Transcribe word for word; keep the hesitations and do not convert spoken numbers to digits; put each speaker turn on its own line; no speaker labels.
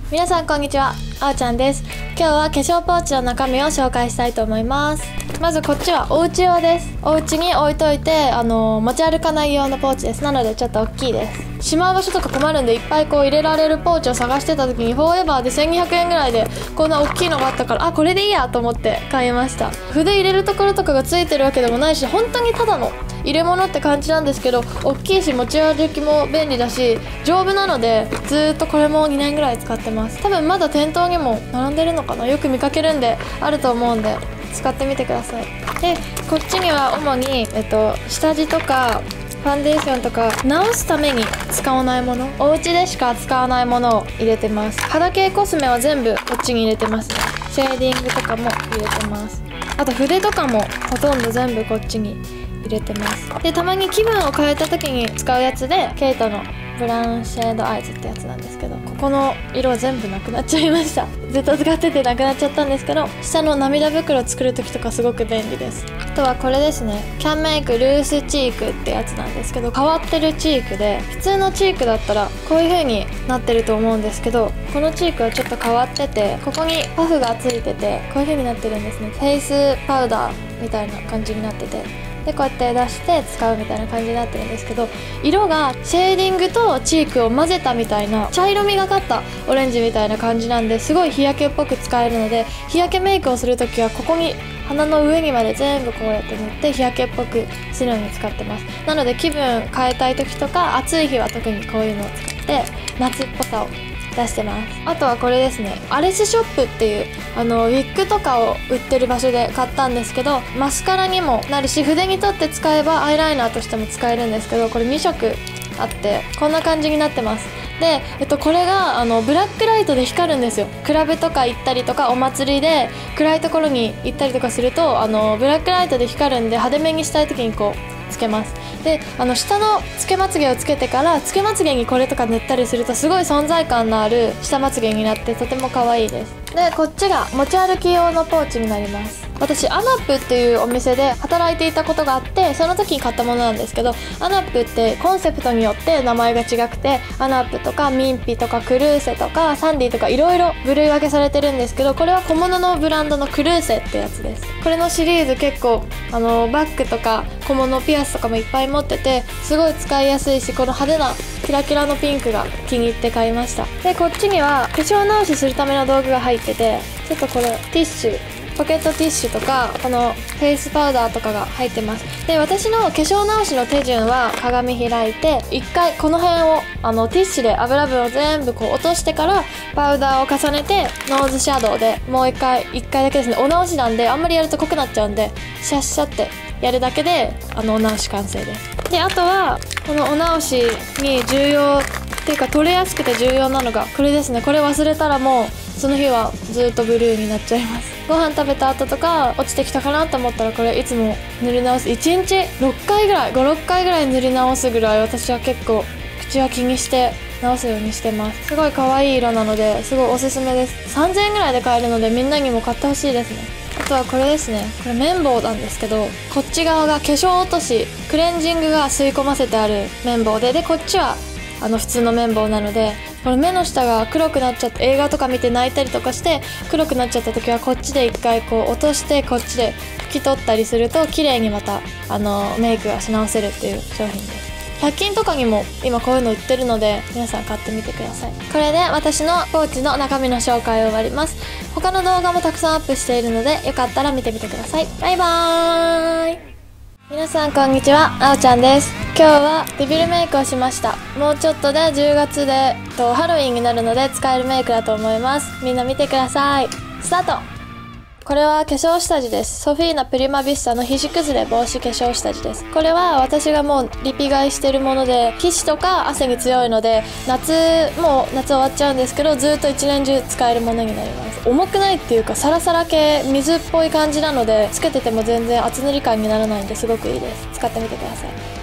皆さんこんにちは、あおちゃんです。今日は化粧ポーチの中身を紹介したいと思います。まずこっちはおうち用です。お家に置いといてあの持ち歩かない用のポーチです。なのでちょっと大きいです。しまう場所とか困るんで、いっぱいこう入れられるポーチを探してた時にフォーエバーでせんにひゃくえんぐらいでこんな大きいのがあったから、あ、これでいいやと思って買いました。筆入れるところとかがついてるわけでもないし、本当にただの入れ物って感じなんですけど、大きいし持ち歩きも便利だし丈夫なので、ずーっとこれもにねんぐらい使ってます。多分まだ店頭にも並んでるのかな、よく見かけるんであると思うんで使ってみてください。でこっちには主に、えっと、下地とかファンデーションとか直すために使わないもの、お家でしか使わないものを入れてます。肌系コスメは全部こっちに入れてますね。シェーディングとかも入れてます。あと筆とかもほとんど全部こっちに入れてます。でたまに気分を変えた時に使うやつで、ケイトのブラウンシェードアイズってやつなんですけど、ここの色全部なくなっちゃいました。ずっと使っててなくなっちゃったんですけど、下の涙袋作る時とかすごく便利です。あとはこれですね、キャンメイクルースチークってやつなんですけど、変わってるチークで、普通のチークだったらこういう風になってると思うんですけど、このチークはちょっと変わってて、ここにパフがついててこういう風になってるんですね。フェイスパウダーみたいな感じになってて、でこうやって出して使うみたいな感じになってるんですけど、色がシェーディングとチークを混ぜたみたいな茶色みがかったオレンジみたいな感じなんで、すごい日焼けっぽく使えるので、日焼けメイクをするときはここに鼻の上にまで全部こうやって塗って日焼けっぽくするのに使ってます。なので気分変えたい時とか暑い日は特にこういうのを使って夏っぽさを出してます。あとはこれですね、アレスショップっていうあのウィッグとかを売ってる場所で買ったんですけど、マスカラにもなるし筆に取って使えばアイライナーとしても使えるんですけど、これにしょくあってこんな感じになってます。で、えっと、これがあのブラックライトで光るんですよ。クラブとか行ったりとかお祭りで暗いところに行ったりとかすると、あのブラックライトで光るんで派手めにしたい時にこうつけます。であの下のつけまつげをつけてからつけまつげにこれとか塗ったりすると、すごい存在感のある下まつげになってとても可愛いです。でこっちが持ち歩き用のポーチになります。私アナップっていうお店で働いていたことがあって、その時に買ったものなんですけど、アナップってコンセプトによって名前が違くて、アナップとかミンピとかクルーセとかサンディとかいろいろ部類分けされてるんですけど、これは小物のブランドのクルーセってやつです。これのシリーズ結構あのバッグとか小物ピアスとかもいっぱい持ってて、すごい使いやすいし、この派手なキラキラのピンクが気に入って買いました。でこっちには化粧直しするための道具が入ってて、ちょっとこれティッシュ、ポケットティッシュとかこのフェイスパウダーとかが入ってます。で私の化粧直しの手順は、鏡開いて一回この辺をあのティッシュで油分を全部こう落としてからパウダーを重ねて、ノーズシャドウでもう一回一回だけですね。お直しなんであんまりやると濃くなっちゃうんで、シャッシャってやるだけであのお直し完成です。であとはこのお直しに重要っていうか取れやすくて重要なのがこれですね。これ忘れたらもうその日はずっとブルーになっちゃいます。ご飯食べた後とか落ちてきたかなと思ったら、これいつも塗り直す。いちにちろっかいぐらいごろっかいぐらい塗り直すぐらい、私は結構口は気にして直すようにしてます。すごい可愛い色なのですごいおすすめです。さんぜんえんぐらいで買えるのでみんなにも買ってほしいですね。あとはこれですね、これ綿棒なんですけど、こっち側が化粧落としクレンジングが吸い込ませてある綿棒で、でこっちはあの普通の綿棒なので、この目の下が黒くなっちゃって、映画とか見て泣いたりとかして黒くなっちゃった時はこっちで一回こう落として、こっちで拭き取ったりすると綺麗にまたあのメイクがし直せるっていう商品です。ひゃく均とかにも今こういうの売ってるので、皆さん買ってみてください。これで私のポーチの中身の紹介を終わります。他の動画もたくさんアップしているので、よかったら見てみてください。バイバーイ。皆さんこんにちは、あおちゃんです。今日はデビルメイクをしました。もうちょっとでじゅうがつでとハロウィンになるので使えるメイクだと思います。みんな見てください。スタート。これは化粧下地です。ソフィーナプリマビスタの皮脂崩れ防止化粧下地です。これは私がもうリピ買いしてるもので、皮脂とか汗に強いので、夏もう夏終わっちゃうんですけど、ずっと一年中使えるものになります。重くないっていうかサラサラ系、水っぽい感じなので、つけてても全然厚塗り感にならないんですごくいいです。使ってみてください。